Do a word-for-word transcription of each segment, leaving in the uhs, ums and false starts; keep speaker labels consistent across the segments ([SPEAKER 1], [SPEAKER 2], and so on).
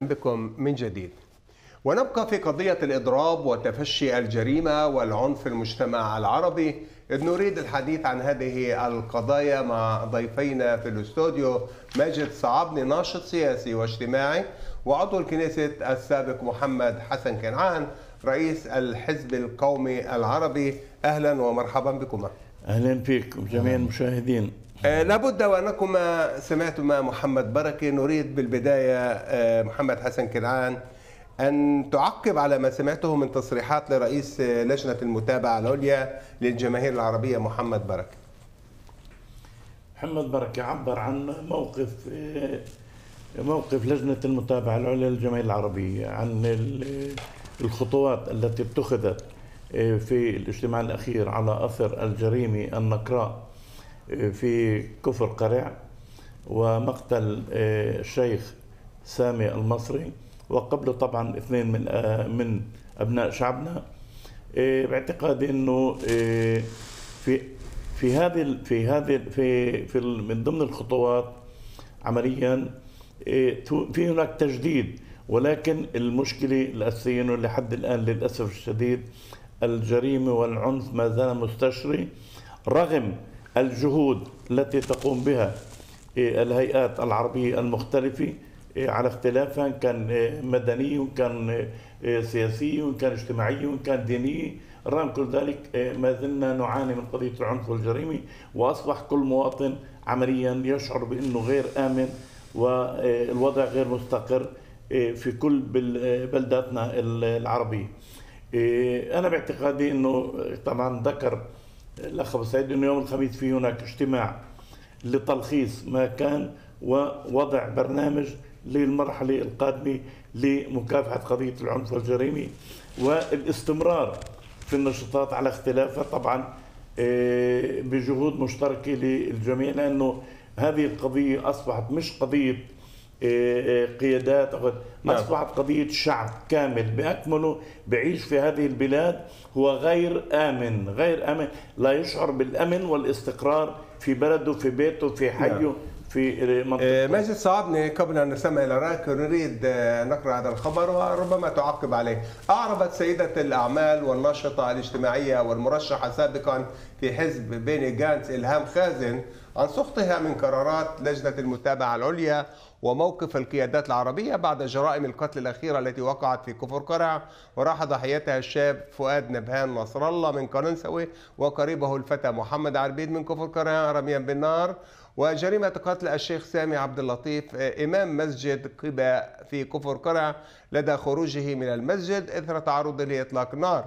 [SPEAKER 1] بكم من جديد. ونبقى في قضية الإضراب وتفشي الجريمة والعنف في المجتمع العربي، إذ نريد الحديث عن هذه القضايا مع ضيفينا في الاستوديو: ماجد صعبني، ناشط سياسي واجتماعي وعضو الكنيسة السابق، محمد حسن كنعان رئيس الحزب القومي العربي. أهلا ومرحبا بكما.
[SPEAKER 2] أهلا فيكم جميع المشاهدين.
[SPEAKER 1] آه لابد وأنكما سمعتما محمد بركة. نريد بالبداية آه محمد حسن كنعان أن تعقب على ما سمعته من تصريحات لرئيس لجنة المتابعة العليا للجماهير العربية محمد بركة.
[SPEAKER 2] محمد بركة عبر عن موقف موقف لجنة المتابعة العليا للجماهير العربية، عن الخطوات التي اتخذت في الاجتماع الأخير على أثر الجريمة النكراء في كفر قرع ومقتل الشيخ سامي المصري، وقبله طبعا اثنين من من ابناء شعبنا. باعتقادي انه في في هذه في هذه في في من ضمن الخطوات عمليا في هناك تجديد، ولكن المشكله الاساسيه انه لحد الان للاسف الشديد الجريمه والعنف ما زال مستشري، رغم الجهود التي تقوم بها الهيئات العربيه المختلفه على اختلافها، إن كان مدني وإن كان سياسي وإن كان اجتماعي وإن كان ديني. رغم كل ذلك ما زلنا نعاني من قضية العنف والجريمة، وأصبح كل مواطن عمليا يشعر بأنه غير آمن والوضع غير مستقر في كل بلداتنا العربية. أنا باعتقادي أنه طبعا ذكر الأخ أبو سعيد أنه يوم الخميس في هناك اجتماع لتلخيص ما كان ووضع برنامج للمرحلة القادمة لمكافحة قضية العنف والجريمة والاستمرار في النشاطات على اختلافها، طبعا بجهود مشتركة للجميع، لأنه هذه القضية أصبحت مش قضية قيادات، أصبحت قضية شعب كامل بأكمله بعيش في هذه البلاد هو غير آمن غير آمن لا يشعر بالأمن والاستقرار في بلده، في بيته، في حيه، في منطقة.
[SPEAKER 1] ماجد صعبني، قبل أن نستمع إلى رأيك نريد نقرأ هذا الخبر وربما تعقب عليه. أعربت سيدة الأعمال والناشطة الاجتماعية والمرشحة سابقا في حزب بيني جانتس إلهام خازن عن سخطها من قرارات لجنة المتابعة العليا وموقف القيادات العربية بعد جرائم القتل الأخيرة التي وقعت في كفر قرع وراح ضحيتها الشاب فؤاد نبهان نصر الله من قرنسوي وقريبه الفتى محمد عربيد من كفر قرع رميا بالنار، وجريمة قتل الشيخ سامي عبد اللطيف إمام مسجد قباء في كفر قرع لدى خروجه من المسجد إثر تعرضه لإطلاق النار.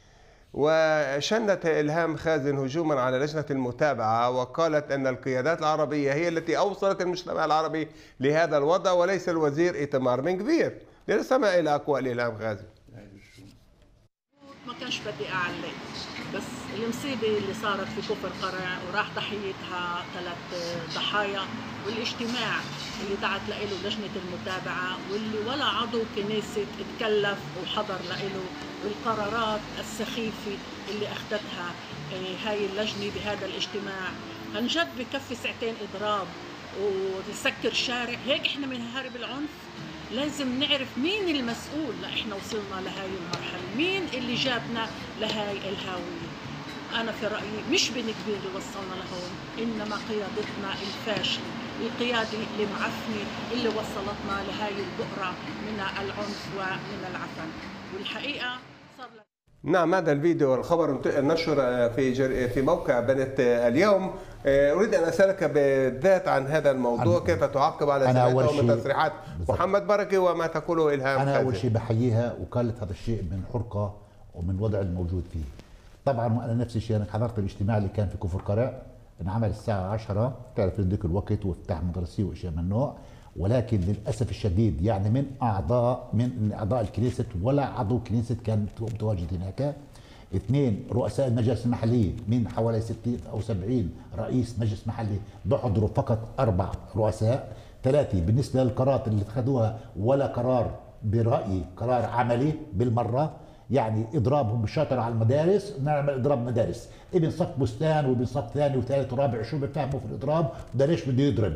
[SPEAKER 1] وشنت إلهام خازن هجوما على لجنة المتابعة وقالت أن القيادات العربية هي التي أوصلت المجتمع العربي لهذا الوضع وليس الوزير إيتمار بن كبير. لنستمع إلى أقوال إلهام خازن.
[SPEAKER 3] ما كانش بدي أعلق، بس المصيبة اللي صارت في كفر قرع وراح ضحيتها ثلاث ضحايا، والاجتماع اللي دعت له لجنة المتابعة واللي ولا عضو كنيسة اتكلف وحضر له، والقرارات السخيفة اللي أخذتها هاي اللجنة بهذا الاجتماع، عن جد بكفي ساعتين إضراب وتسكر شارع. هيك إحنا بنهارب العنف؟ لازم نعرف مين المسؤول لإحنا وصلنا لهاي المرحلة، مين اللي جابنا لهاي الهاوية. أنا في رأيي مش بن كبير اللي وصلنا لهون، إنما قيادتنا الفاشلة، القيادة المعفنة اللي وصلتنا لهاي البؤرة من العنف ومن العفن. والحقيقة صار لك...
[SPEAKER 1] نعم، هذا الفيديو والخبر نشر في جر... في موقع بنت اليوم. أريد أن أسألك بالذات عن هذا الموضوع، كيف تعقب على سمعته من تصريحات محمد بركة وما تقوله إلهام خازن؟
[SPEAKER 4] أنا أول شيء بحييها وكالة هذا الشيء من حرقة ومن وضع الموجود فيه. طبعا وأنا نفس الشيء، أنا حضرت الاجتماع اللي كان في كفر قرع، انعمل الساعة عشرة، تعرف ذيك الوقت وافتتاح مدرسي وأشياء من النوع، ولكن للأسف الشديد يعني من أعضاء من أعضاء الكنيسة ولا عضو كنيسة كان متواجد هناك. اثنين رؤساء المجالس المحلية من حوالي ستين أو سبعين رئيس مجلس محلي بحضروا فقط أربع رؤساء. ثلاثة بالنسبة للقرارات اللي اتخذوها ولا قرار برأيي قرار عملي بالمرة، يعني اضرابهم بالشاطر على المدارس، نعمل اضراب مدارس، ابن صف بستان وابن صف ثاني وثالث ورابع شو بفهموا في الاضراب وده ليش بده يضرب.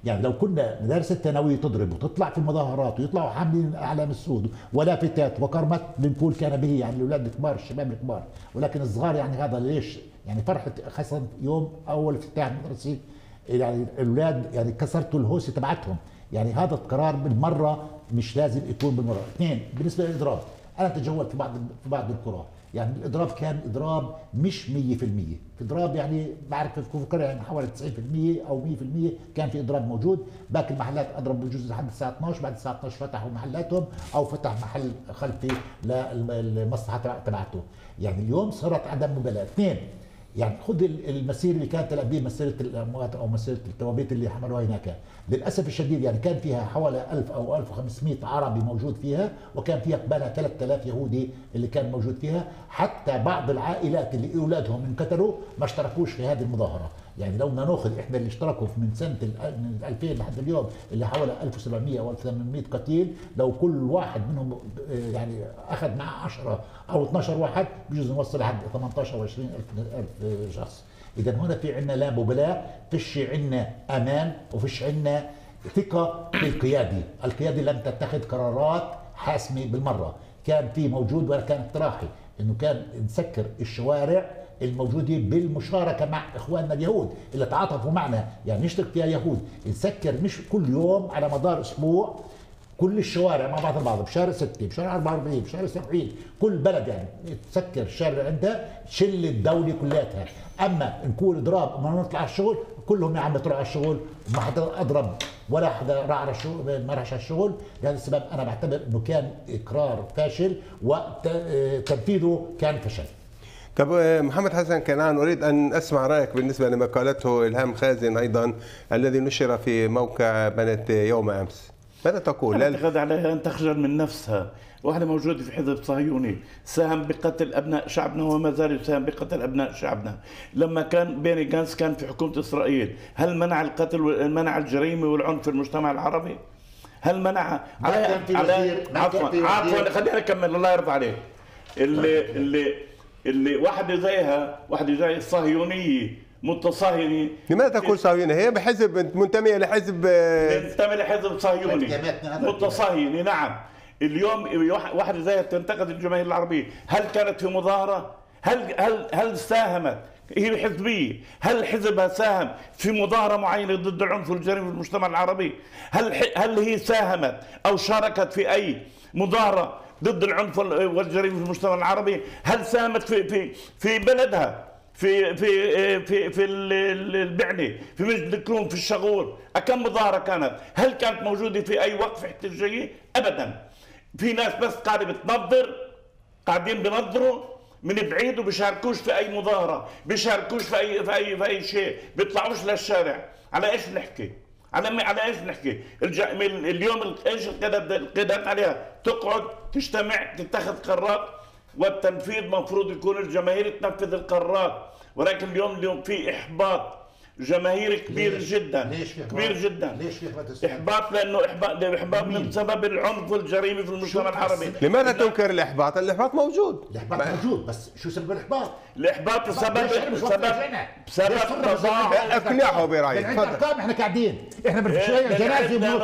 [SPEAKER 4] يعني لو كنا مدارس الثانويه تضرب وتطلع في المظاهرات ويطلعوا حاملين اعلام السود ولافتات وكرمات بنقول كان به يعني الاولاد الكبار الشباب الكبار، ولكن الصغار يعني هذا ليش؟ يعني فرحه خاصه يوم اول افتتاح مدرسي يعني الاولاد يعني كسرتوا الهوسه تبعتهم، يعني هذا القرار بالمره مش لازم يكون بالمره. اثنين بالنسبه للاضراب، انا تجولت في بعض في بعض القرى، يعني الاضراب كان اضراب مش مية بالمية، في اضراب يعني بعرف في كفر قرية يعني حوالي تسعين بالمية او مية بالمية كان في اضراب موجود، باقي المحلات اضرب بجوز لحد الساعه اثنعش، بعد الساعه اثنعش فتحوا محلاتهم او فتح محل خلفي للمصلحه تبعته، يعني اليوم صارت عدم مبالاه. اثنين يعني خذ المسيره اللي كانت تل ابيب مسيره الاموات او مسيره التوابيت اللي حملوها هناك، للاسف الشديد يعني كان فيها حوالي ألف او ألف وخمسمئة عربي موجود فيها، وكان فيها قبالها ثلاثة آلاف يهودي اللي كان موجود فيها، حتى بعض العائلات اللي اولادهم انقتلوا ما اشتركوش في هذه المظاهره، يعني لو بدنا ناخذ احنا اللي اشتركوا من سنه من ألفين لحد اليوم اللي حوالي ألف وسبعمئة او ألف وثمانمئة قتيل، لو كل واحد منهم يعني اخذ معه عشرة او اثنعش واحد بجوز نوصل لحد ثمانية عشر او عشرين ألف شخص. اذا هنا في عندنا لا مبالاه، فيش عندنا امان وفيش عندنا ثقه في القيادي، القيادي لم تتخذ قرارات حاسمه بالمره، كان في موجود ولا كان اقتراحي انه كان نسكر الشوارع الموجوده بالمشاركه مع اخواننا اليهود اللي تعاطفوا معنا، يعني نشترك فيها يهود، نسكر مش كل يوم على مدار اسبوع كل الشوارع مع بعض البعض، بشارع ستة بشارع أربعة وأربعين بشارع سبعين، كل بلد يعني تسكر الشارع عندها شل الدوله كلياتها. اما نكون اضراب وما نطلع على الشغل كلهم يا عم بيطلعوا على الشغل وما حدا اضرب ولا حدا راح على الشغل ما راحش على الشغل، لهذا السبب انا بعتبر انه كان اقرار فاشل وتنفيذه كان فشل.
[SPEAKER 1] طب محمد حسن كنعان، أريد أن أسمع رأيك بالنسبة لما قالته إلهام خازن أيضا الذي نشر في موقع بنت يوم أمس، ماذا تقول؟
[SPEAKER 2] أعتقد عليها أن تخجل من نفسها، واحدة موجودة في حزب صهيوني ساهم بقتل أبناء شعبنا وما زال يساهم بقتل أبناء شعبنا. لما كان بيني جانس كان في حكومة إسرائيل، هل منع القتل ومنع الجريمة والعنف في المجتمع العربي؟ هل منع على على عفوا عفوا خليني أكمل الله يرضى عليك. اللي اللي اللي واحدة زيها واحدة زي الصهيونية متصهينة.
[SPEAKER 1] لماذا تقول صهيونية؟ هي بحزب منتمية لحزب
[SPEAKER 2] منتمية لحزب صهيوني متصهينة. نعم اليوم واحدة زيها تنتقد الجماهير العربية، هل كانت في مظاهرة؟ هل هل هل ساهمت؟ هي حزبية، هل حزبها ساهم في مظاهرة معينة ضد العنف والجريمة في المجتمع العربي؟ هل هل هي ساهمت أو شاركت في أي مظاهرة ضد العنف والجريمة في المجتمع العربي؟ هل ساهمت في في في بلدها في في في في البعنة، في مسجد الكروم، في الشغور؟ كم مظاهرة كانت؟ هل كانت موجودة في أي وقف احتجاجي؟ أبدا. في ناس بس قاعدة بتنظر، قاعدين بنظروا من بعيد وبيشاركوش في أي مظاهرة، بيشاركوش في أي في أي في أي شيء، بيطلعوش للشارع. على إيش نحكي؟ على على إيش نحكي؟ اليوم إيش القيادات عليها؟ تقعد تجتمع تتخذ قرارات، والتنفيذ مفروض يكون الجماهير تنفذ القرارات، ولكن اليوم اليوم في إحباط جماهيري كبير ليش؟ جدا ليش كبير جدا.
[SPEAKER 4] ليش
[SPEAKER 2] احباط؟ لانه احباط احباط من سبب العنف والجريمه في المجتمع العربي.
[SPEAKER 1] لماذا تنكر الاحباط؟ الاحباط موجود.
[SPEAKER 4] الاحباط موجود، بس شو سبب الاحباط؟
[SPEAKER 2] الاحباط بسبب بسبب بسبب تضاعف.
[SPEAKER 1] اقنعه برايك.
[SPEAKER 4] تفضل. احنا قاعدين احنا بنشيل جنازه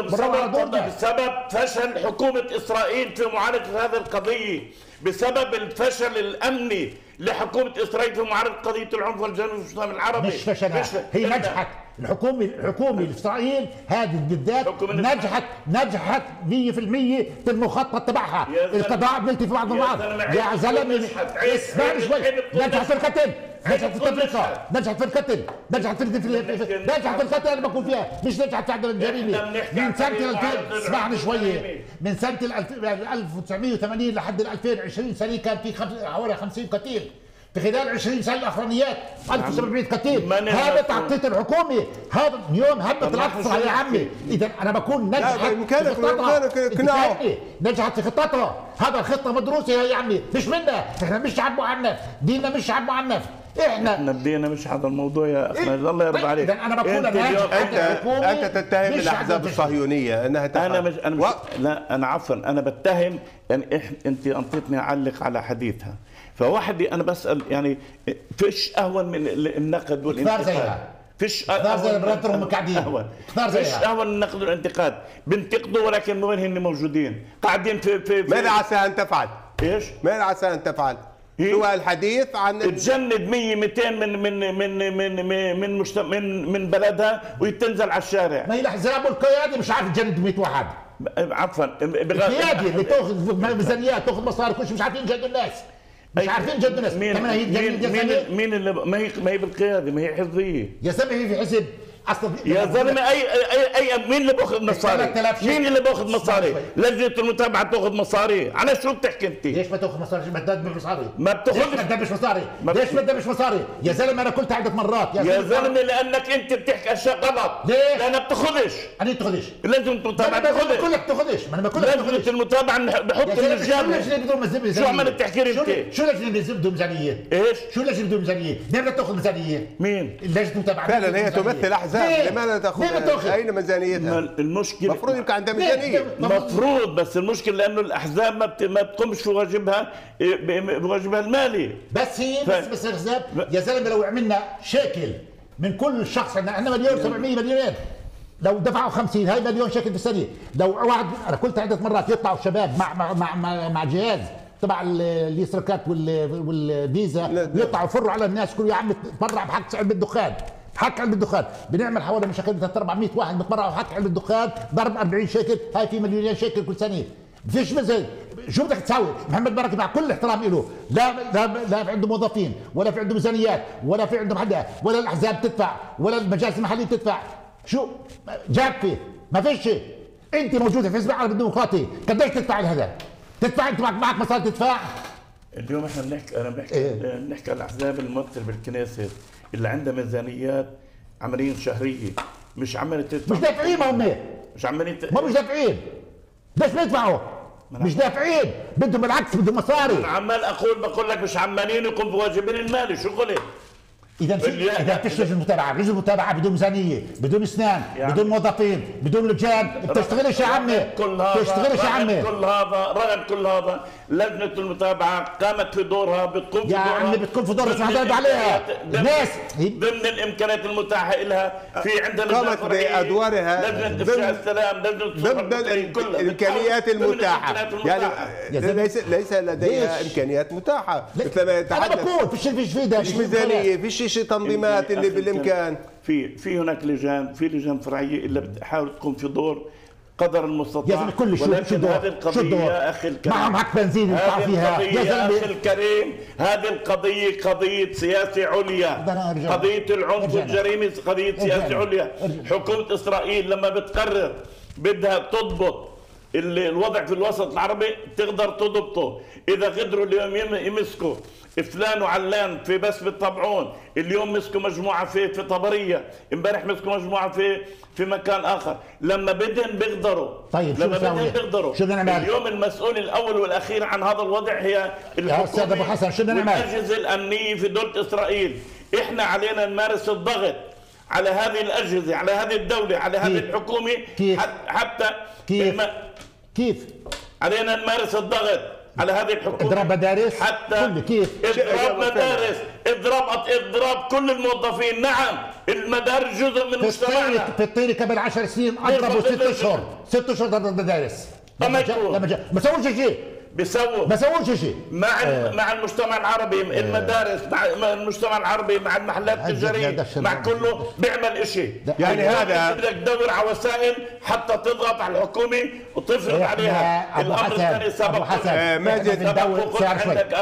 [SPEAKER 2] بسبب فشل حكومه اسرائيل في معالجه هذه القضيه، بسبب الفشل الامني لحكومة إسرائيل في معارضة قضية العنف والجريمة في المجتمع العربي.
[SPEAKER 4] مش فشلها، هي نجحت. الحكومة الحكومة الإسرائيل هذه بالذات نجحت نجحت مية بالمية في المخطط تبعها، القضاء بنلتي في بعض البعض. يا زلمة اسمعني شوي، نجحت في القتل، نجحت في التفرقة، نجحت في القتل، نجحت في نجحت في القتل اللي بكون فيها، مش نجحت في عدم الجريمة. من سنة ألفين اسمعني شوية، من سنة ألف وتسعمئة وثمانين لحد ألفين وعشرين سنة كان في حوالي خمسين قتيل. في خلال عشرين سنة الأخرانيات ألف وسبعمئة قتيل. هذا تعطيت الحكومة، هذا اليوم هبت الأقصى يا عمي. إذا أنا بكون نجحت في خطتها، نجحت في خطتها. هذا الخطة مدروسة يا عمي، مش منا. إحنا مش شعب معنف، ديننا مش شعب معنف. احنا
[SPEAKER 2] احنا بدينا مش هذا الموضوع يا اخي. الله يرضى عليك.
[SPEAKER 4] انا بقول
[SPEAKER 1] انت انت, انت تتهم الاحزاب الصهيونيه انها تفعل.
[SPEAKER 2] انا مش انا مش لا انا عفوا انا بتهم يعني إح انت انطيتني اعلق على حديثها، فواحدة انا بسال يعني فيش اهون من النقد والانتقاد. فيش
[SPEAKER 4] اختار زي براتهم قاعدين اختار
[SPEAKER 2] فيش
[SPEAKER 4] زيها
[SPEAKER 2] اهون النقد والانتقاد، بنتقدوا ولكن وين هن موجودين؟ قاعدين في في, في
[SPEAKER 1] ماذا عسى ان تفعل؟
[SPEAKER 2] ايش؟
[SPEAKER 1] ماذا عسى ان تفعل؟
[SPEAKER 2] إيه؟
[SPEAKER 1] هو الحديث عن
[SPEAKER 2] تجند مية مئتين من من من من من من, مجت... من, من بلدها وتنزل على الشارع.
[SPEAKER 4] ما هي الاحزاب والقيادة مش عارف تجند مئة واحد.
[SPEAKER 2] عفوا
[SPEAKER 4] القيادة اللي تاخذ ميزانيات تاخذ مصاري كل شيء مش عارفين يجندوا الناس. مش عارفين يجندوا الناس.
[SPEAKER 2] مين مين مين, مين اللي ما هي ما هي بالقيادة، ما هي حزبية.
[SPEAKER 4] يا زلمة هي في حزب اصلا
[SPEAKER 2] يا زلمه اي اي اي مين اللي باخذ مصاري؟ مين اللي باخذ مصاري؟ لجنه المتابعه تاخذ مصاري، على شو بتحكي انت؟
[SPEAKER 4] ليش ما تاخذ مصاري؟ ما تدبش مصاري
[SPEAKER 2] ما بتاخذش،
[SPEAKER 4] ليش ما تدبش مصاري؟ ليش ما تدبش مصاري؟ يا زلمه انا قلت عده مرات
[SPEAKER 2] يا, يا زلمه لانك انت بتحكي اشياء غلط.
[SPEAKER 4] ليش؟
[SPEAKER 2] لانك بتاخذش.
[SPEAKER 4] انا بتاخذش
[SPEAKER 2] لجنه المتابعه
[SPEAKER 4] بتاخذش. انا بقول لك بتاخذش، ما انا بقول لك
[SPEAKER 2] لجنه المتابعه بحط الجامعه.
[SPEAKER 4] شو بدون ميزانيه؟
[SPEAKER 2] شو عملت تحكي انت؟
[SPEAKER 4] شو لجنه بدون ميزانيه؟
[SPEAKER 2] ايش؟
[SPEAKER 4] شو لجنه بدون ميزانيه؟ ليه بدها تاخذ ميزانيه؟
[SPEAKER 2] مين؟
[SPEAKER 4] لجنه المتابعه
[SPEAKER 1] فعلا هي تمثل احزاب، لماذا تاخذ؟ اين ميزانيتها؟
[SPEAKER 2] المشكله
[SPEAKER 1] المفروض يبقى عندها ميزانيه،
[SPEAKER 2] مفروض، بس المشكله لانه الاحزاب ما بت... ما بتقومش بواجبها بواجبها المالي.
[SPEAKER 4] بس هي ف... بس بس الاحزاب يا زلمه لو عملنا شكل من كل شخص، احنا مليون سبعمية مليونين، لو دفعوا خمسين هاي مليون شكل في السنه. لو واحد انا قلت عده مرات يطلعوا شباب مع مع مع, مع, مع جهاز تبع الاشتراكات والفيزا يطلعوا يفروا على الناس كل يا عم تبرع بحق علم الدخان، حق علم الدخان بنعمل حوالي مش ثلاثمية أربعمية واحد بتبرعوا حق علم الدخان ضرب أربعين شيكل، هاي في مليونين شيكل كل سنه. فيش مثل شو بدك تساوي؟ محمد بركه مع كل احترام له لا لا لا في عنده موظفين ولا في عنده ميزانيات ولا في عنده حدا ولا الاحزاب تدفع ولا المجالس المحليه تدفع، شو جاب فيه؟ ما فيش شيء. انت موجوده في حزب العربي الديمقراطي قديش تدفع لهذا؟ تدفع انت معك معك مصاري تدفع؟
[SPEAKER 2] اليوم احنا بنحكي انا بحكي
[SPEAKER 4] إيه؟
[SPEAKER 2] بنحكي على الاحزاب الممثله بالكنيسة اللي عندها ميزانيات عمليا شهريه، مش عمالة تدفع،
[SPEAKER 4] مش دافعين. ما هم
[SPEAKER 2] مش عمالين
[SPEAKER 4] ما مش دافعين، ليش بيدفعوا؟ مش دافعين، بدهم بالعكس بدهم مصاري.
[SPEAKER 2] انا عمال اقول بقول لك مش عمالين يقوموا بواجبين المالي، شو قلت؟
[SPEAKER 4] اذا اذا فيش لجنه متابعه، لجنه متابعه بدون ميزانيه، بدون اسنان، يعني بدون موظفين، بدون لجان، بتشتغلش يا عمي، بتشتغلش يا عمي.
[SPEAKER 2] كل هذا رغم كل هذا لجنه المتابعه قامت في دورها، بتقوم في
[SPEAKER 4] يا
[SPEAKER 2] دورها يا
[SPEAKER 4] عمي بتقوم في دورها، اسمها ضرب عليها الناس
[SPEAKER 2] ضمن الامكانيات المتاحه لها. في عندنا
[SPEAKER 1] قامت بادوارها
[SPEAKER 2] لجنه افشاء السلام، لجنه
[SPEAKER 1] ضمن الامكانيات المتاحه، يعني ليس ليس لديها امكانيات متاحه مثل ما يتحدث.
[SPEAKER 4] انا بقول فيش فيش في
[SPEAKER 1] مش ميزانيه، فيش شيء تنظيمات اللي بالامكان.
[SPEAKER 2] في في هناك لجان، في لجان فرعيه اللي بتحاول تقوم في دور قدر المستطاع.
[SPEAKER 4] يا زلمه كل شو شو دور؟
[SPEAKER 2] هذه القضيه يا اخي الكريم
[SPEAKER 4] معهم حق بنزين يدفع فيها
[SPEAKER 2] يا زلمه. يا اخي الكريم هذه القضيه قضيه سياسه عليا، قضيه العنف والجريمه قضيه سياسه عليا. حكومه اسرائيل لما بتقرر بدها تضبط الوضع في الوسط العربي تقدر تضبطه. اذا قدروا اليوم يمسكوا فلان وعلان في بس بالطبعون، اليوم مسكوا مجموعه في في طبريه، امبارح مسكوا مجموعه في في مكان اخر، لما بدهم بيقدروا.
[SPEAKER 4] طيب
[SPEAKER 2] لما بدهم بيقدروا.
[SPEAKER 4] شو بدنا نعمل؟
[SPEAKER 2] اليوم المسؤول الاول والاخير عن هذا الوضع هي
[SPEAKER 4] يا استاذ ابو حسن، شو بدنا نعمل؟
[SPEAKER 2] الاجهزه الامنيه في دوله اسرائيل. احنا علينا نمارس الضغط على هذه الاجهزه، على هذه الدوله، على هذه الحكومه.
[SPEAKER 4] كيف؟
[SPEAKER 2] حتى
[SPEAKER 4] كيف؟ كيف؟
[SPEAKER 2] علينا نمارس الضغط على هذه الحكومه.
[SPEAKER 4] اضرب مدارس
[SPEAKER 2] حتى
[SPEAKER 4] كيف؟
[SPEAKER 2] اضراب مدارس، اضراب اضراب كل الموظفين. نعم المدارس جزء من مجتمعنا.
[SPEAKER 4] في الطيري قبل عشر سنين اضربوا ست اشهر، ست اشهر ضرب المدارس. لما جاء لما جاء ما سووش شيء.
[SPEAKER 2] بيسووا
[SPEAKER 4] ما سووش شيء
[SPEAKER 2] مع آه. مع المجتمع العربي، آه. المدارس مع المجتمع العربي، مع المحلات التجاريه، مع كله بيعمل شيء.
[SPEAKER 1] يعني هذا
[SPEAKER 2] بدك تدور على وسائل حتى تضغط على الحكومه وتفرض عليها الامر الثاني. سبق
[SPEAKER 1] ماجد
[SPEAKER 2] قلت عندك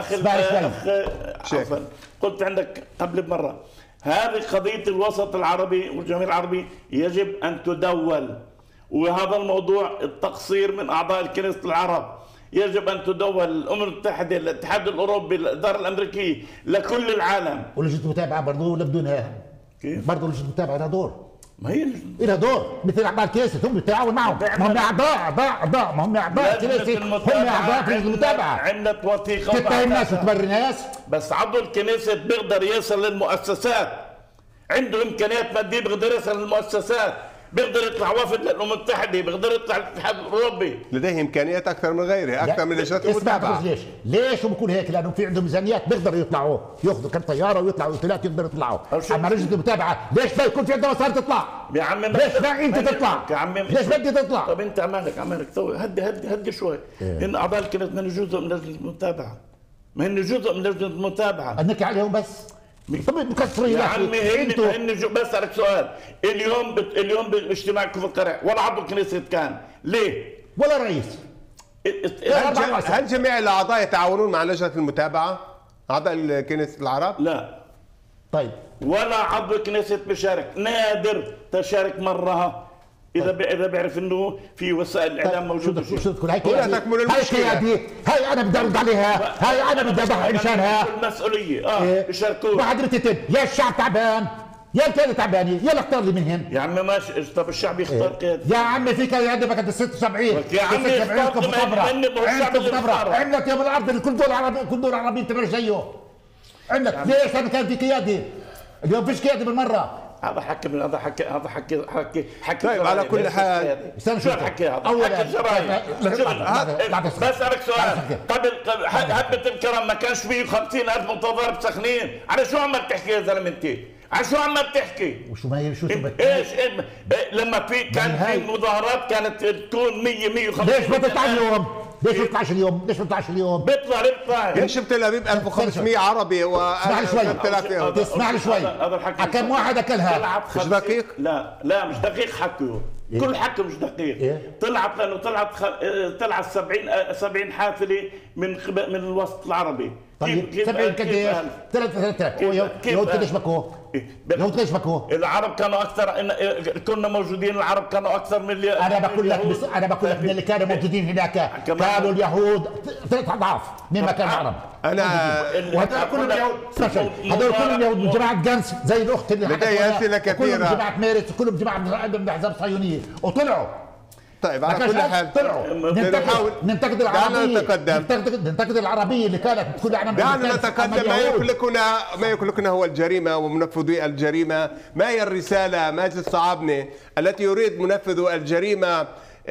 [SPEAKER 2] اخ قلت عندك قبل بمره هذه قضيه الوسط العربي والجمهوريه العربي يجب ان تدول، وهذا الموضوع التقصير من اعضاء الكنيسه العرب. يجب ان تدول الامم المتحده، الاتحاد الاوروبي، الاداره الامريكيه، لكل العالم.
[SPEAKER 4] ولجنه متابعه برضه ولا بدونها؟
[SPEAKER 2] كيف؟
[SPEAKER 4] برضه لجنه متابعه لها دور.
[SPEAKER 2] ما هي
[SPEAKER 4] لها دور مثل اعضاء الكنيسه، هم بيتعاونوا معهم، ما هم اعضاء اعضاء اعضاء ما هم اعضاء الكنيسه، هم اعضاء في لجنه المتابعه.
[SPEAKER 2] عندك وثيقه
[SPEAKER 4] تتهم الناس وتبرر الناس،
[SPEAKER 2] بس عضو الكنيسه بيقدر يصل للمؤسسات، عنده امكانيات ماديه بيقدر يصل للمؤسسات، بيقدر يطلع وفد للامم المتحده، بيقدر يطلع الاتحاد الاوروبي.
[SPEAKER 1] لديه امكانيات اكثر من غيره، اكثر من لجنه
[SPEAKER 4] اسمع
[SPEAKER 1] المتابعه.
[SPEAKER 4] ليش؟ ليش بكون هيك؟ لانه في عندهم ميزانيات بيقدروا يطلعوا، ياخذوا كم طياره ويطلعوا ثلاث يقدروا يطلعوا. اما لجنه المتابعه ليش ما يكون في عندها مصاري تطلع؟
[SPEAKER 2] يا عمي
[SPEAKER 4] ليش ما انت تطلع؟
[SPEAKER 2] يا عمي
[SPEAKER 4] ليش بدي تطلع؟
[SPEAKER 2] طب انت عمالك عمالك سوي هدي هدي هدي شوي.
[SPEAKER 4] إيه؟
[SPEAKER 2] ان اعضاء الكنيسه من جزء من لجنه المتابعه. ما هن جزء من لجنه المتابعه.
[SPEAKER 4] انك عليهم بس. طب مكسرين
[SPEAKER 2] يا عمي هن هن بسألك سؤال، اليوم بت... اليوم باجتماع كفر القرع ولا عضو كنيسة كان، ليه؟
[SPEAKER 4] ولا رئيس.
[SPEAKER 1] هل, ج... هل جميع الاعضاء يتعاونون مع لجنه المتابعه؟ اعضاء كنيسه العرب؟
[SPEAKER 2] لا.
[SPEAKER 4] طيب.
[SPEAKER 2] ولا عضو كنيسة بشارك، نادر تشارك مرة. إذا ب... إذا بيعرف إنه في وسائل الإعلام موجودة.
[SPEAKER 4] شو شو تقول هاي
[SPEAKER 1] كيادي؟ هاي
[SPEAKER 4] كيادي، هاي أنا بدي أرد عليها، هاي أنا بدي أضحي مشانها.
[SPEAKER 2] المسؤولية اه
[SPEAKER 4] إيه؟
[SPEAKER 2] بيشاركون.
[SPEAKER 4] ما حضرتك يا الشعب تعبان، يا الكيادة تعبانة، يلا اختار لي منهن.
[SPEAKER 2] يا عمي ماشي، طب الشعب يختار قيادة.
[SPEAKER 4] يا عمي في كيادة بقت ستة وسبعين.
[SPEAKER 2] يا عمي يختار مني، ما هو الشعب اللي بيختاره.
[SPEAKER 4] عملت يوم الأرض كل دول عربي، كل دول عربية تبقى زيه. عملت ليش أنا كان في قيادة؟ اليوم فيش قيادة بالمرة.
[SPEAKER 2] هذا حكي من هذا حكي هذا حكي حكي حكي.
[SPEAKER 1] طيب على كل حال
[SPEAKER 2] استنى شو الحكي هذا؟
[SPEAKER 4] أولا
[SPEAKER 2] حكي الجرايد. بسألك سؤال، قبل هبة الكرم ما كانش فيه خمسين ألف متظاهر بسخنين، على شو عمال تحكي يا زلمة أنت؟ على شو عمال تحكي؟
[SPEAKER 4] وشو ما هي شو
[SPEAKER 2] ايش لما في كان في مظاهرات كانت تكون مية مية وخمسين.
[SPEAKER 4] ليش ما تطلع اليوم؟ ليش ما تطلعش اليوم؟ ليش ما تطلعش اليوم؟
[SPEAKER 2] بيطلع بيطلع.
[SPEAKER 1] ليش بتل ابيب ألف وخمسمية عربي و
[SPEAKER 4] اسمع لي شوي، اسمع لي شوي. كم واحد اكلها؟
[SPEAKER 1] مش دقيق؟
[SPEAKER 2] لا لا مش دقيق حكيه.
[SPEAKER 4] إيه؟
[SPEAKER 2] كل حكي مش دقيق.
[SPEAKER 4] إيه؟
[SPEAKER 2] طلعت لانه طلعت خ... طلعت سبعين سبعين حافله من خب... من الوسط العربي.
[SPEAKER 4] طيب سبعين قديش؟ ثلاثة ثلاثة يهود قديش بكوا؟ يهود قديش بكوا؟
[SPEAKER 2] العرب كانوا اكثر إن... كنا موجودين، العرب كانوا اكثر من اللي
[SPEAKER 4] انا بقول لك بس... انا بقول لك من اللي كانوا موجودين هناك كانوا اليهود ثلاث اضعاف مما كان العرب.
[SPEAKER 1] انا
[SPEAKER 4] وهذول كلهم يهود، هذول كلهم يهود من جماعه جنس زي الاخت اللي
[SPEAKER 1] لدي اسئله كثيره،
[SPEAKER 4] كلهم جماعه مارس وكلهم جماعه من الاحزاب الصهيونيه وطلعوا.
[SPEAKER 1] طيب على كل حال
[SPEAKER 4] طلعوا ننتقد ننتقد العربيه، ننتقد ننتقد العربيه اللي كانت تقول عنها
[SPEAKER 1] دعنا نتقدم. ما يملكنا ما يملكنا هو الجريمه ومنفذي الجريمه. ما هي الرساله ماجد صعبني التي يريد منفذ الجريمه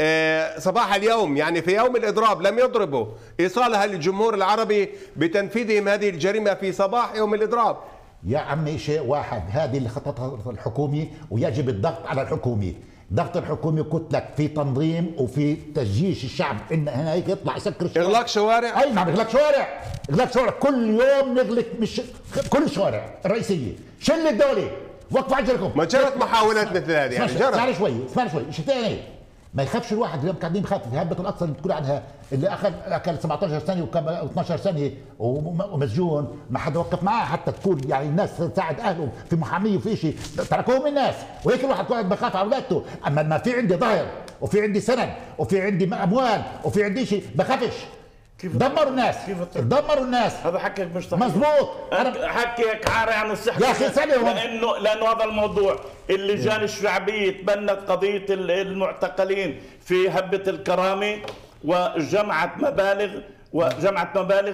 [SPEAKER 1] صباح اليوم، يعني في يوم الإضراب لم يضربوا، إيصالها للجمهور العربي بتنفيذهم هذه الجريمة في صباح يوم الإضراب؟
[SPEAKER 4] يا عمي شيء واحد، هذه اللي خططها الحكومة ويجب الضغط على الحكومة. ضغط الحكومة قلت لك في تنظيم وفي تجيش الشعب إن هيك يطلع يسكر الشوارع.
[SPEAKER 1] إغلاق شوارع؟
[SPEAKER 4] أي نعم إغلاق شوارع، إغلاق شوارع كل يوم نغلق مش كل الشوارع الرئيسية. شل الدولة وقفوا عجلكم.
[SPEAKER 1] ما جرت محاولات مثل هذه يعني جرت.
[SPEAKER 4] اسمعني شوي اسمعني شوي شيء ثاني، ما يخافش الواحد. اليوم قاعدين نخاف في هبة الأقصى اللي بتقول عنها اللي اخذ اكل سبعطعش سنه و12 سنه ومسجون، ما حدا وقف معاه حتى تكون يعني الناس تساعد اهله في محاميه وفي شيء، تركوهم الناس وهيك الواحد قاعد بخاف على اولادته. اما ما في عندي ظهر وفي عندي سند وفي عندي اموال وفي عندي شيء بخافش. كيف دمروا الناس كيف دمروا الناس.
[SPEAKER 2] هذا حكيك مش صحيح
[SPEAKER 4] مزبوط.
[SPEAKER 2] حكيك عاري عن الصحة
[SPEAKER 4] يا اخي سلهم،
[SPEAKER 2] لانه لانه هذا الموضوع اللجان الشعبيه تبنت قضيه المعتقلين في هبه الكرامه وجمعت مبالغ وجمعت مبالغ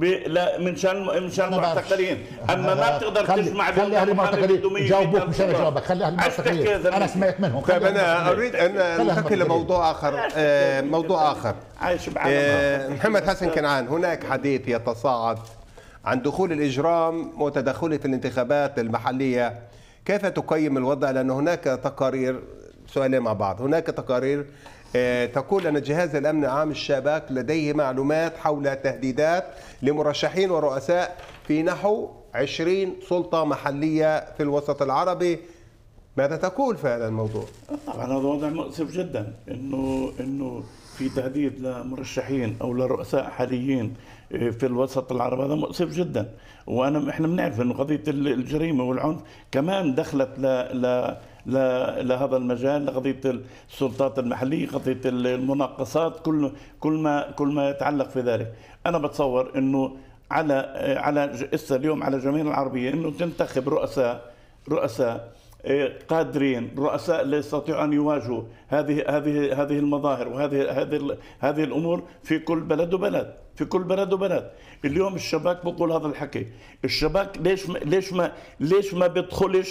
[SPEAKER 2] من شان من شان المعتقلين. اما ما بتقدر تجمع
[SPEAKER 4] خلي اهل المعتقلين جاوبوك مش انا جاوبك. خلي اهل المعتقلين انا سمعت منهم.
[SPEAKER 1] طيب انا اريد ان ننتقل لموضوع اخر. آه موضوع اخر
[SPEAKER 2] عايش
[SPEAKER 1] آه محمد حسن كنعان، هناك حديث يتصاعد عن دخول الاجرام وتدخله في الانتخابات المحليه، كيف تقيم الوضع؟ لان هناك تقارير، سؤالين مع بعض، هناك تقارير تقول أن جهاز الأمن العام الشباك لديه معلومات حول تهديدات لمرشحين ورؤساء في نحو عشرين سلطة محلية في الوسط العربي. ماذا تقول في هذا الموضوع؟
[SPEAKER 2] طبعا هذا وضع مؤسف جدا، انه انه في تهديد لمرشحين او لرؤساء حاليين في الوسط العربي، هذا مؤسف جدا. وانا احنا بنعرف انه قضيه الجريمه والعنف كمان دخلت ل ل لهذا المجال، لقضيه السلطات المحليه، قضيه المناقصات، كل كل ما كل ما يتعلق في ذلك. انا بتصور انه على على اسا اليوم على الجماهير العربيه انه تنتخب رؤساء رؤساء قادرين، رؤساء اللي يستطيعوا ان يواجهوا هذه هذه هذه المظاهر وهذه هذه هذه الامور في كل بلد وبلد، في كل بلد وبلد. اليوم الشباك بقول هذا الحكي، الشباك ليش ما ليش ما ليش ما بيدخلش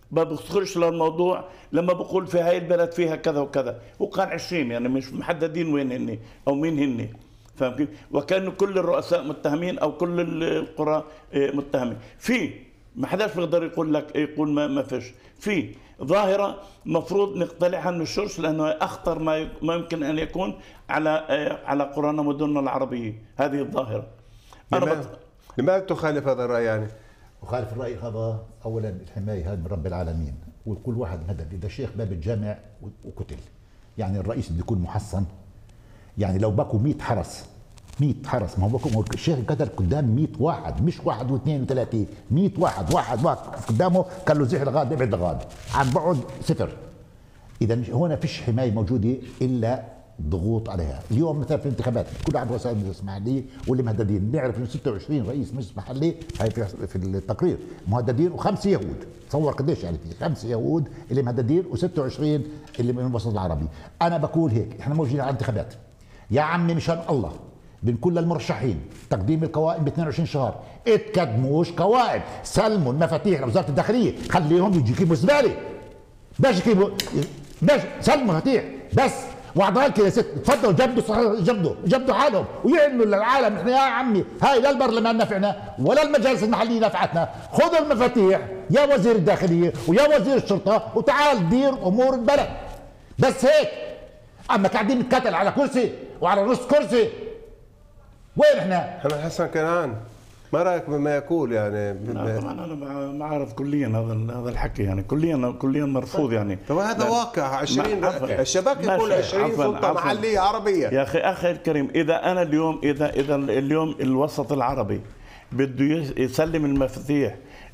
[SPEAKER 2] ما بدخلش للموضوع لما بقول في هاي البلد فيها كذا وكذا، وكان عشرين يعني مش محددين وين هن او مين هن، فاهم كيف؟ وكانوا كل الرؤساء متهمين او كل القرى متهمين. في ما حداش بيقدر يقول لك يقول ما, ما فيش، في ظاهره مفروض نقتلعها من الشرش لانه اخطر ما ما يمكن ان يكون على على قرانا مدننا العربيه هذه الظاهره.
[SPEAKER 1] لماذا بط... لماذا تخالف هذا الراي يعني؟
[SPEAKER 4] أخالف الرأي هذا أولا الحماية هذه من رب العالمين، وكل واحد هدف. إذا شيخ باب الجامع وقتل يعني الرئيس بده يكون محصن، يعني لو بكوا مئة حرس مئة حرس، ما هو بكوا الشيخ قتل قدام مئة واحد، مش واحد واثنين وثلاثة، مئة واحد واحد واقف قدامه كان له زحل لغاد ابعد لغاد عن بعد صفر. إذا هنا فيش حماية موجودة إلا ضغوط عليها. اليوم مثلا في الانتخابات كل عضو وسائل المجلس المحلي واللي مهددين، بنعرف انه ستة وعشرين رئيس مجلس محلي هاي في التقرير مهددين وخمسه يهود، تصور قديش يعني في خمسه يهود اللي مهددين وستة وعشرين اللي من الوسط العربي. انا بقول هيك، احنا موجودين على الانتخابات يا عمي مشان الله بين كل المرشحين تقديم القوائم ب اثنين وعشرين شهر، اتقدموش قوائم، سلموا المفاتيح لوزاره الداخليه، خليهم يجي يجيبوا زباله باش يجيبوا باش سلموا مفاتيح بس. وعضال كده ست تفضلوا جبدوا جبدوا جبدوا حالهم ويعلنوا للعالم احنا يا عمي هاي لا البرلمان نفعنا ولا المجالس المحلية نفعتنا، خذوا المفاتيح يا وزير الداخلية ويا وزير الشرطة وتعال دير امور البلد. بس هيك اما قاعدين نتكتل على كرسي وعلى نص كرسي، وين احنا؟
[SPEAKER 1] محمد حسن كنعان ما رايك بما يقول يعني؟
[SPEAKER 2] لا طبعا انا ما اعرف كليا هذا هذا الحكي يعني كليا كليا مرفوض يعني.
[SPEAKER 1] طب هذا واقع عشرين الشباب يقول عشرين سلطه محليه عربيه.
[SPEAKER 2] يا اخي اخي الكريم، اذا انا اليوم اذا اذا اليوم الوسط العربي بده يسلم المفاتيح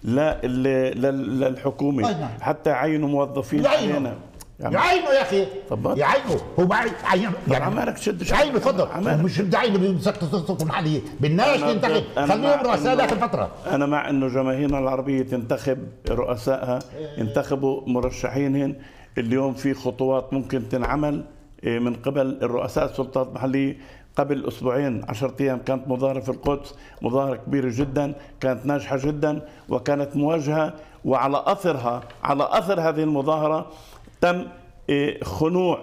[SPEAKER 2] للحكومه حتى يعينوا موظفين علينا
[SPEAKER 4] يعينوا يا اخي يعينوا هو يعينوا
[SPEAKER 2] يعني مالك تشد
[SPEAKER 4] يعينوا تفضل مش بده يعينوا بسكت السلطه المحليه بدناش تنتخب خليهم رؤساء لاخر فتره.
[SPEAKER 2] انا مع انه جماهيرنا العربيه تنتخب رؤسائها ينتخبوا مرشحينهن. اليوم في خطوات ممكن تنعمل من قبل الرؤساء السلطات المحليه. قبل اسبوعين عشرة ايام كانت مظاهره في القدس، مظاهره كبيره جدا كانت ناجحه جدا وكانت مواجهه، وعلى اثرها على اثر هذه المظاهره تم خنوع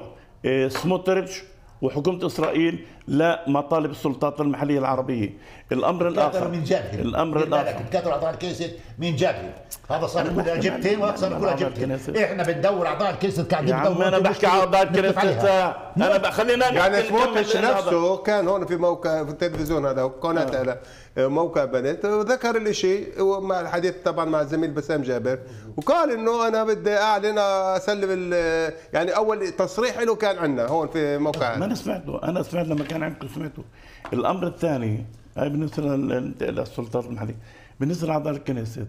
[SPEAKER 2] سموتريتش وحكومة إسرائيل لمطالب السلطات المحلية العربية. الأمر الآخر
[SPEAKER 4] من جابهم
[SPEAKER 2] الأمر الآخر
[SPEAKER 4] كانوا أعضاء الكنيست من جابهم، هذا صار كلها جبتين وصار كلها جبتين. إحنا بندور أعضاء الكنيست قاعدين ندور.
[SPEAKER 2] أنا بحكي أعضاء الكنيست أنا خلينا
[SPEAKER 1] يعني سموتريتش نفسه كان هون في موقع في التلفزيون هذا قناة موقع بنت وذكر الشيء مع الحديث طبعا مع الزميل بسام جابر، وقال انه انا بدي اعلن اسلم يعني اول تصريح له كان عندنا هون في موقع.
[SPEAKER 2] ما انا سمعته، انا سمعت لما كان عندكم سمعته. الامر الثاني هاي بالنسبه للسلطات المحليه، بالنسبه لاعضاء الكنيست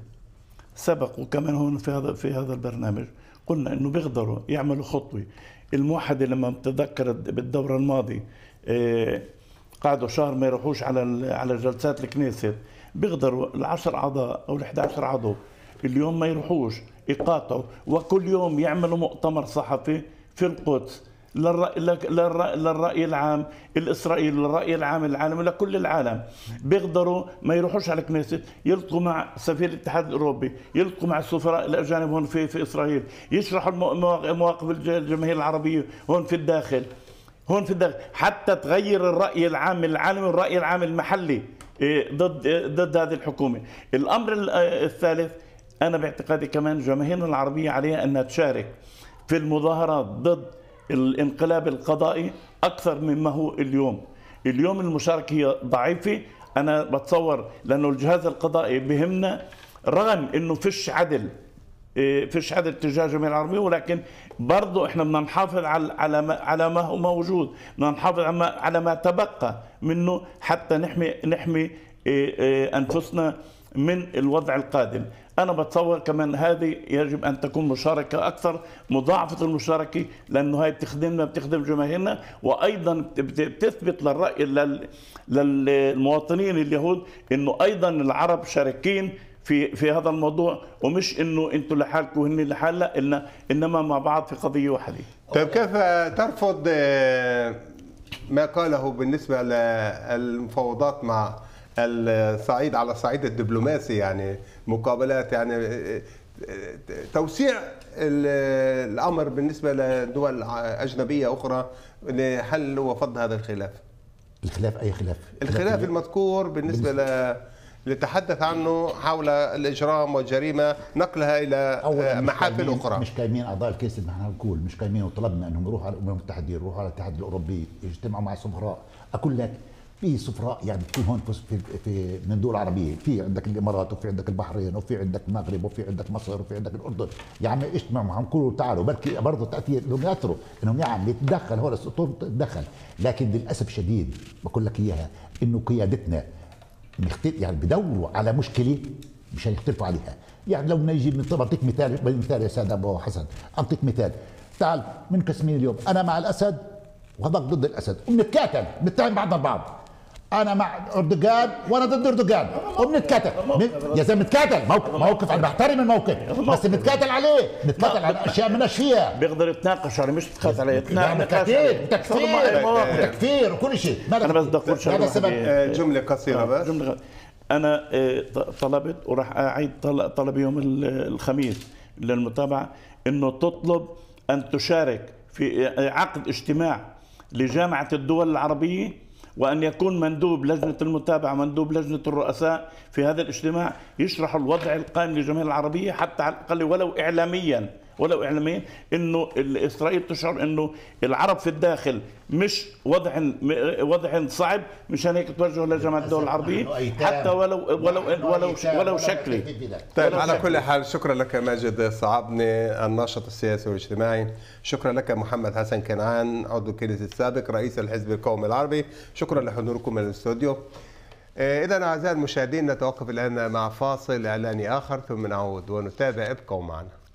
[SPEAKER 2] سبق وكمان هون في هذا في هذا البرنامج قلنا انه بيقدروا يعملوا خطوه. الموحده لما بتذكر بالدوره الماضيه إيه قعدوا شهر ما يروحوش على على جلسات الكنيست، بيقدروا العشر اعضاء او الأحد عشر عضو اليوم ما يروحوش يقاطعوا، وكل يوم يعملوا مؤتمر صحفي في القدس للرأي, للرأي, للرأي العام الإسرائيلي، للرأي العام العالمي، لكل العالم. بيقدروا ما يروحوش على الكنيست، يلتقوا مع سفير الاتحاد الأوروبي، يلتقوا مع السفراء الأجانب هون في في إسرائيل، يشرحوا مواقف الجماهير العربية هون في الداخل هون في الداخل حتى تغير الرأي العام العالمي والرأي العام المحلي ضد ضد هذه الحكومة. الأمر الثالث، أنا باعتقادي كمان جماهيرنا العربية عليها أنها تشارك في المظاهرات ضد الانقلاب القضائي أكثر مما هو اليوم. اليوم المشاركة هي ضعيفة، أنا بتصور لأنه الجهاز القضائي بهمنا رغم أنه فيش عدل فيش عدل تجاه الجماهير العربية، ولكن برضه احنا بدنا نحافظ على على ما على ما هو موجود، بدنا نحافظ على ما على ما تبقى منه حتى نحمي نحمي انفسنا من الوضع القادم. انا بتصور كمان هذه يجب ان تكون مشاركه اكثر، مضاعفه المشاركه، لانه هاي بتخدمنا بتخدم جماهيرنا، وايضا بتثبت للراي للمواطنين اليهود انه ايضا العرب شاركين في في هذا الموضوع، ومش انه انتم لحالكم وهن لحال، لا إن انما مع بعض في قضيه واحده.
[SPEAKER 1] طيب كيف ترفض ما قاله بالنسبه للمفاوضات مع الصعيد على الصعيد الدبلوماسي، يعني مقابلات، يعني توسيع الامر بالنسبه لدول اجنبيه اخرى لحل وفض هذا الخلاف.
[SPEAKER 4] الخلاف اي خلاف؟
[SPEAKER 1] الخلاف المذكور بالنسبه ل اللي تحدث عنه حول الاجرام والجريمه نقلها الى محافل اخرى.
[SPEAKER 4] مش قايمين اعضاء الكنيسه، ما احنا بنقول مش قايمين وطلبنا انهم يروحوا على الامم المتحده، يروحوا على الاتحاد الاوروبي، يجتمعوا مع سفراء. اقول لك في سفراء يعني بتكون هون في, في من الدول العربيه، في عندك الامارات وفي عندك البحرين وفي عندك المغرب وفي عندك مصر وفي عندك الاردن، يا عم اجتمعوا معهم كلوا تعالوا، بركي برضه تاثير انهم ياثروا انهم يعني يتدخل هون السلطات تتدخل. لكن للاسف الشديد بقول لك اياها انه قيادتنا يعني بدوروا على مشكله مشان يختلفوا عليها. يعني لو نيجي بعطيك مثال مثال يا سيد ابو حسن، اعطيك مثال. تعال منقسمين اليوم، انا مع الاسد وهذاك ضد الاسد وبنتكاتل بنتهم بعضنا البعض. انا مع اردوغان وانا ضد اردوغان وبنتكاتل. يا زلمه نتكاتل، موقف موقف انا بحترم الموقف بس بنتكاتل عليه، بنتكاتل على اشياء مالناش فيها.
[SPEAKER 2] بيقدر يتناقش يعني مش يتكاتل عليه،
[SPEAKER 4] تكفير تكفير تكفير وكل شيء.
[SPEAKER 2] انا بس بدي اقول شغله،
[SPEAKER 1] هذا السبب. جمله قصيره بس.
[SPEAKER 2] جمله انا طلبت وراح اعيد طلب يوم الخميس للمتابعه انه تطلب ان تشارك في عقد اجتماع لجامعه الدول العربيه، وأن يكون مندوب لجنة المتابعة مندوب لجنة الرؤساء في هذا الاجتماع يشرح الوضع القائم للجمهورية العربية، حتى على الأقل ولو إعلاميا ولو إعلاميا إنه إسرائيل تشعر إنه العرب في الداخل مش وضع وضع صعب، مشان هيك توجهوا لجامعة الدول العربية حتى ولو ولو ولو ولو شكلي.
[SPEAKER 1] طيب على كل حال شكرا لك ماجد الصعابني الناشط السياسي والاجتماعي، شكرا لك محمد حسن كنعان عضو الكنيسة السابق رئيس الحزب القومي العربي، شكرا لحضوركم من الاستوديو. إذا أعزائي المشاهدين نتوقف الآن مع فاصل إعلاني آخر ثم نعود ونتابع، ابقوا معنا.